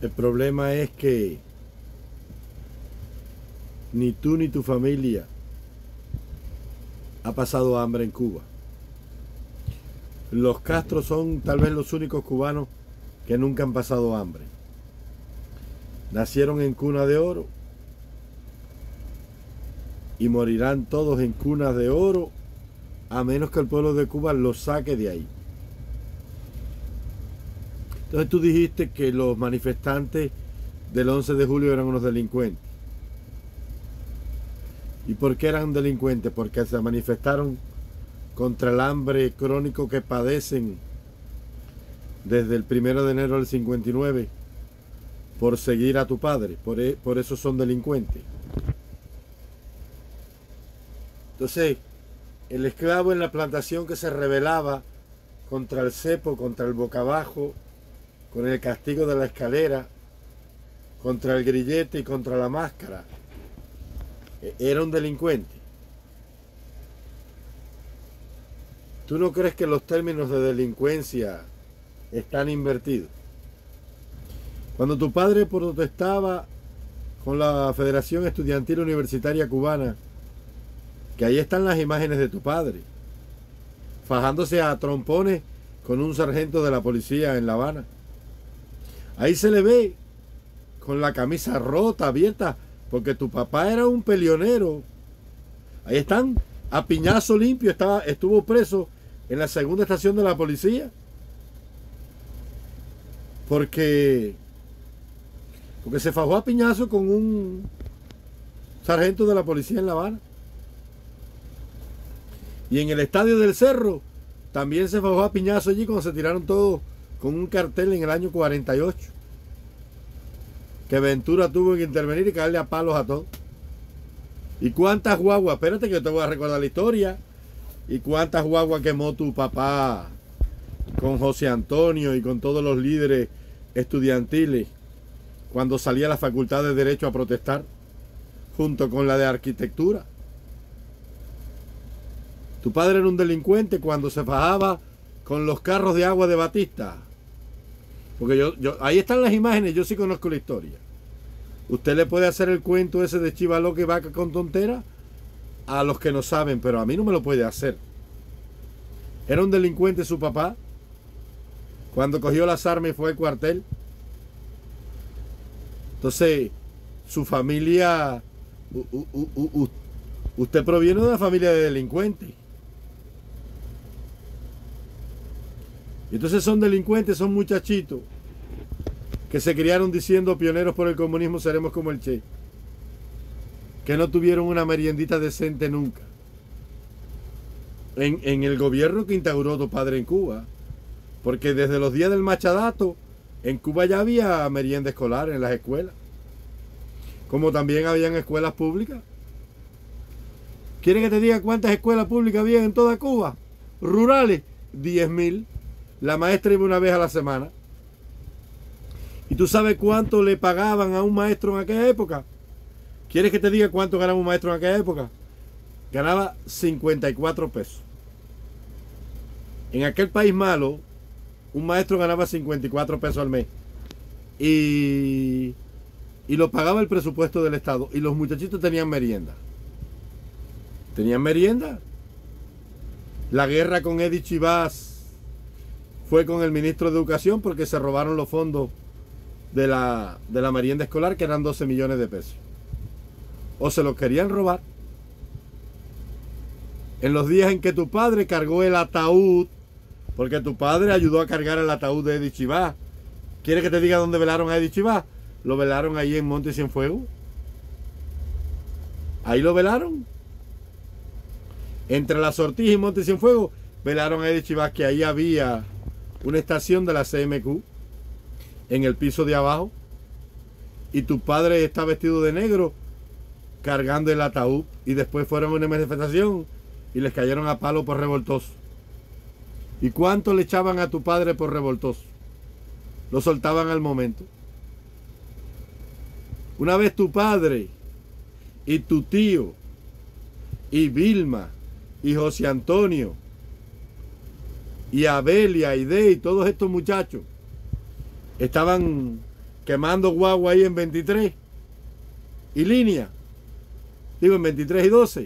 El problema es que ni tú ni tu familia ha pasado hambre en Cuba. Los Castro son tal vez los únicos cubanos que nunca han pasado hambre. Nacieron en cuna de oro y morirán todos en cunas de oro, a menos que el pueblo de Cuba los saque de ahí. Entonces tú dijiste que los manifestantes del 11 de julio eran unos delincuentes. ¿Y por qué eran delincuentes? Porque se manifestaron contra el hambre crónico que padecen desde el 1 de enero del 59 por seguir a tu padre. Por eso son delincuentes. Entonces, el esclavo en la plantación que se rebelaba contra el cepo, contra el boca abajo, con el castigo de la escalera, contra el grillete y contra la máscara, era un delincuente. ¿Tú no crees que los términos de delincuencia están invertidos? Cuando tu padre protestaba con la Federación Estudiantil Universitaria Cubana, que ahí están las imágenes de tu padre, fajándose a trompones con un sargento de la policía en La Habana. Ahí se le ve con la camisa rota, abierta, porque tu papá era un peleonero. Ahí están, a piñazo limpio, estuvo preso en la segunda estación de la policía. Porque se fajó a piñazo con un sargento de la policía en La Habana. Y en el estadio del Cerro también se fajó a piñazo allí cuando se tiraron todos con un cartel en el año 48. Que Ventura tuvo que intervenir y caerle a palos a todos. ¿Y cuántas guaguas? Espérate que yo te voy a recordar la historia. ¿Y cuántas guaguas quemó tu papá con José Antonio y con todos los líderes estudiantiles cuando salía a la Facultad de Derecho a protestar junto con la de Arquitectura? Tu padre era un delincuente cuando se fajaba con los carros de agua de Batista. Porque ahí están las imágenes, yo sí conozco la historia. Usted le puede hacer el cuento ese de chiva loca y vaca con tontera a los que no saben, pero a mí no me lo puede hacer. Era un delincuente su papá cuando cogió las armas y fue al cuartel. Entonces, su familia, usted proviene de una familia de delincuentes. Y entonces son delincuentes, son muchachitos que se criaron diciendo pioneros por el comunismo seremos como el Che, que no tuvieron una meriendita decente nunca. En el gobierno que instauró tu padre en Cuba, porque desde los días del Machadato en Cuba ya había merienda escolar en las escuelas, como también habían escuelas públicas. ¿Quieren que te diga cuántas escuelas públicas había en toda Cuba? Rurales, 10.000. La maestra iba una vez a la semana. ¿Y tú sabes cuánto le pagaban a un maestro en aquella época? ¿Quieres que te diga cuánto ganaba un maestro en aquella época? Ganaba 54 pesos. En aquel país malo, un maestro ganaba 54 pesos al mes. Y lo pagaba el presupuesto del Estado. Y los muchachitos tenían merienda. ¿Tenían merienda? La guerra con Eddie Chivás fue con el ministro de Educación porque se robaron los fondos de la merienda escolar, que eran 12 millones de pesos. O se los querían robar. En los días en que tu padre cargó el ataúd, porque tu padre ayudó a cargar el ataúd de Eddie Chivás. ¿Quieres que te diga dónde velaron a Eddie Chivás? Lo velaron ahí en Monte Cienfuegos. Ahí lo velaron. Entre la Sortija y Monte Cienfuegos velaron a Eddie Chivás, que ahí había una estación de la CMQ en el piso de abajo, y tu padre está vestido de negro cargando el ataúd, y después fueron a una manifestación y les cayeron a palo por revoltoso. ¿Y cuánto le echaban a tu padre por revoltoso? Lo soltaban al momento. Una vez tu padre y tu tío y Vilma y José Antonio y Abel y Aide y todos estos muchachos estaban quemando guagua ahí en 23 y línea. Digo, en 23 y 12.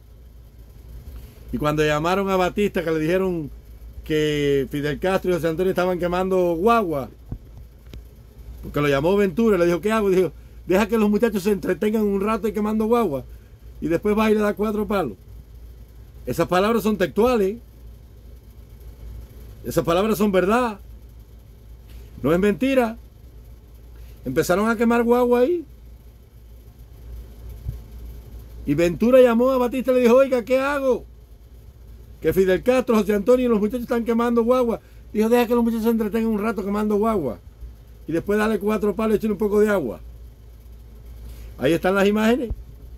Y cuando llamaron a Batista, que le dijeron que Fidel Castro y José Antonio estaban quemando guagua, porque lo llamó Ventura, le dijo, ¿qué hago? Dijo, deja que los muchachos se entretengan un rato y quemando guagua, y después va y le da 4 palos. Esas palabras son textuales. Esas palabras son verdad. No es mentira. Empezaron a quemar guagua ahí. Y Ventura llamó a Batista y le dijo, oiga, ¿qué hago? Que Fidel Castro, José Antonio y los muchachos están quemando guagua. Dijo, deja que los muchachos se entretengan un rato quemando guagua. Y después dale 4 palos y echarle un poco de agua. Ahí están las imágenes.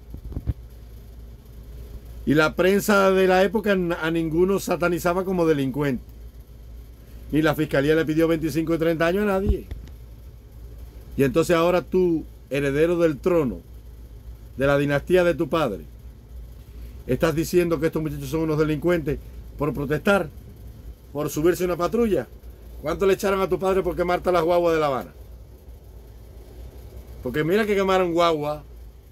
Y la prensa de la época a ninguno satanizaba como delincuente. Ni la fiscalía le pidió 25 y 30 años a nadie. Y entonces ahora tú, heredero del trono, de la dinastía de tu padre, estás diciendo que estos muchachos son unos delincuentes por protestar, por subirse a una patrulla. ¿Cuánto le echaron a tu padre por quemarte las guaguas de La Habana? Porque mira que quemaron guagua.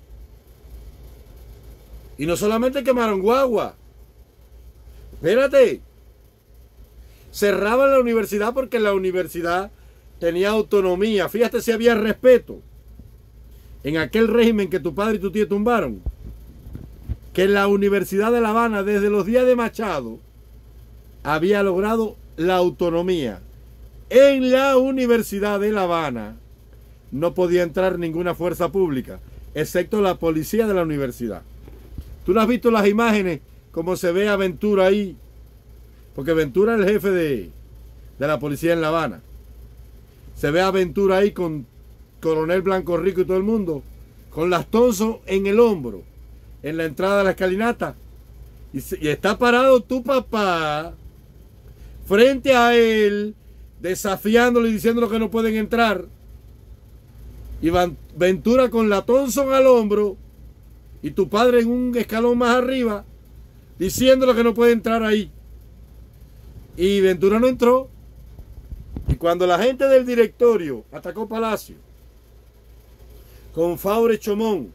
Y no solamente quemaron guagua. Espérate. Cerraban la universidad porque la universidad tenía autonomía. Fíjate si había respeto. En aquel régimen que tu padre y tu tío tumbaron. Que la Universidad de La Habana, desde los días de Machado, había logrado la autonomía. En la Universidad de La Habana no podía entrar ninguna fuerza pública, excepto la policía de la universidad. ¿Tú no has visto las imágenes como se ve a Ventura ahí? Porque Ventura es el jefe de la policía en La Habana. Se ve a Ventura ahí con Coronel Blanco Rico y todo el mundo, con las Thompson en el hombro, en la entrada de la escalinata. Y está parado tu papá frente a él, desafiándolo y diciéndole que no pueden entrar. Y Ventura con la Thompson al hombro y tu padre en un escalón más arriba, diciéndole que no puede entrar ahí. Y Ventura no entró. Y cuando la gente del directorio atacó Palacio con Faure Chomón,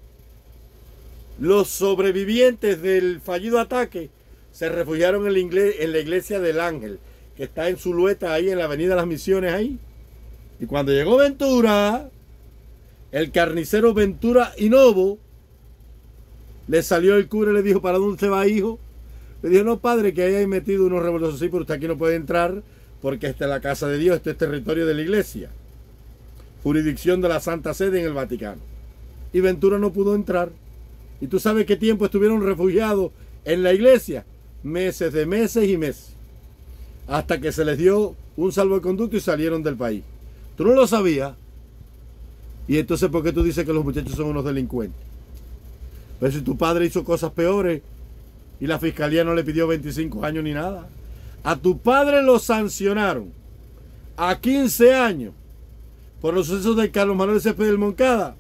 los sobrevivientes del fallido ataque se refugiaron en la iglesia del Ángel, que está en Zulueta, ahí en la avenida Las Misiones, ahí. Y cuando llegó Ventura, el carnicero Ventura Inovo, le salió el cura y le dijo, ¿para dónde se va, hijo? Le dijo, no, padre, que ahí hay metido unos revoltosos, sí, pero usted aquí no puede entrar porque esta es la casa de Dios, este es territorio de la iglesia, jurisdicción de la Santa Sede en el Vaticano. Y Ventura no pudo entrar. ¿Y tú sabes qué tiempo estuvieron refugiados en la iglesia? Meses de meses y meses. Hasta que se les dio un salvoconducto y salieron del país. Tú no lo sabías. Y entonces, ¿por qué tú dices que los muchachos son unos delincuentes? Pero si tu padre hizo cosas peores y la fiscalía no le pidió 25 años ni nada. A tu padre lo sancionaron a 15 años por los sucesos de Carlos Manuel Céspedes del Moncada.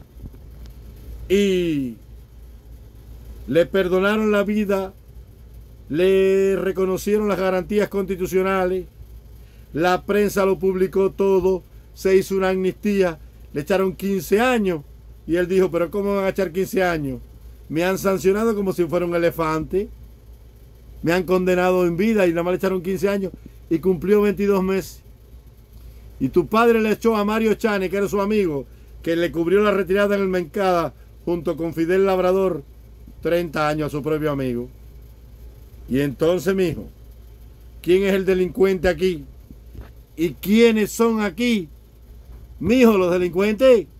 Y le perdonaron la vida, le reconocieron las garantías constitucionales, la prensa lo publicó todo, se hizo una amnistía, le echaron 15 años y él dijo, pero ¿cómo van a echar 15 años? Me han sancionado como si fuera un elefante, me han condenado en vida y nada más le echaron 15 años y cumplió 22 meses. Y tu padre le echó a Mario Chane, que era su amigo, que le cubrió la retirada en el Moncada junto con Fidel Labrador, 30 años a su propio amigo. Y entonces, mijo, ¿quién es el delincuente aquí? ¿Y quiénes son aquí? Mijo, los delincuentes.